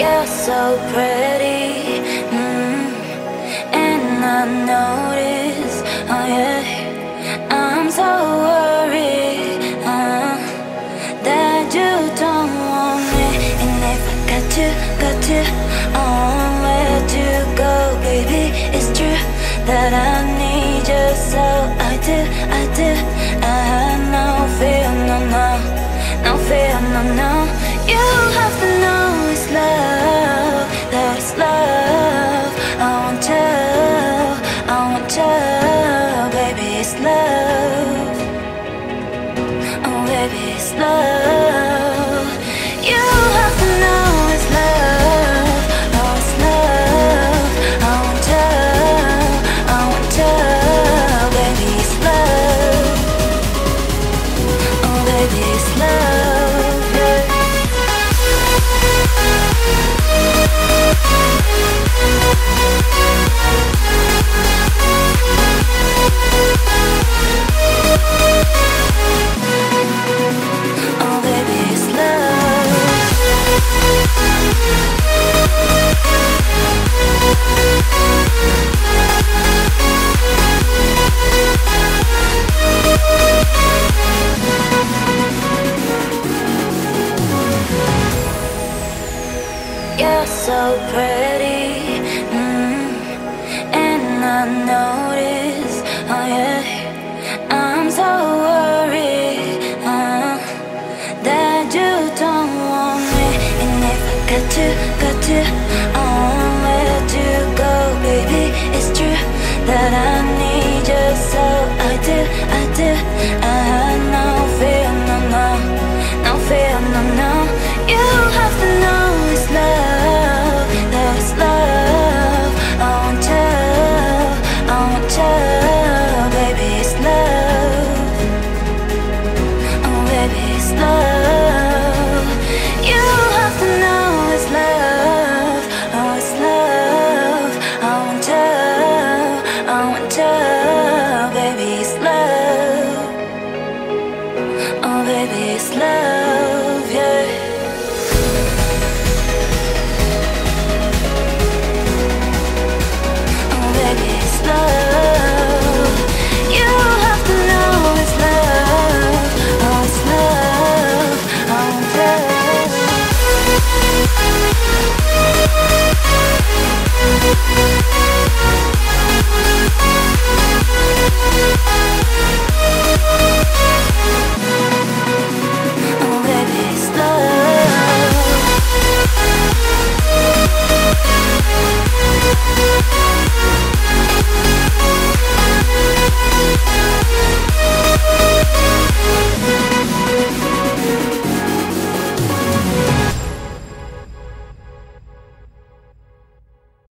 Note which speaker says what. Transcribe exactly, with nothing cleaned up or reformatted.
Speaker 1: You're so pretty, mm, and I notice, oh yeah, I'm so worried uh, that you don't want me. And if I got to, got to, oh, where to go, baby? It's true that I need you, so I do, I do. I have no fear, no, no, no fear, no, no. You have to know it's love, that it's love. I want you, I want you, baby, it's love. Oh, baby, it's love. You have to know it's love, oh, it's love. I want you, I want you, baby, it's love. Oh, baby, it's love, yeah. Oh, baby, it's love. You're so pretty, mm, and I notice, oh yeah, I'm so worried uh, that you don't want me. And if I got to, got to, oh, where to go, baby? It's true that I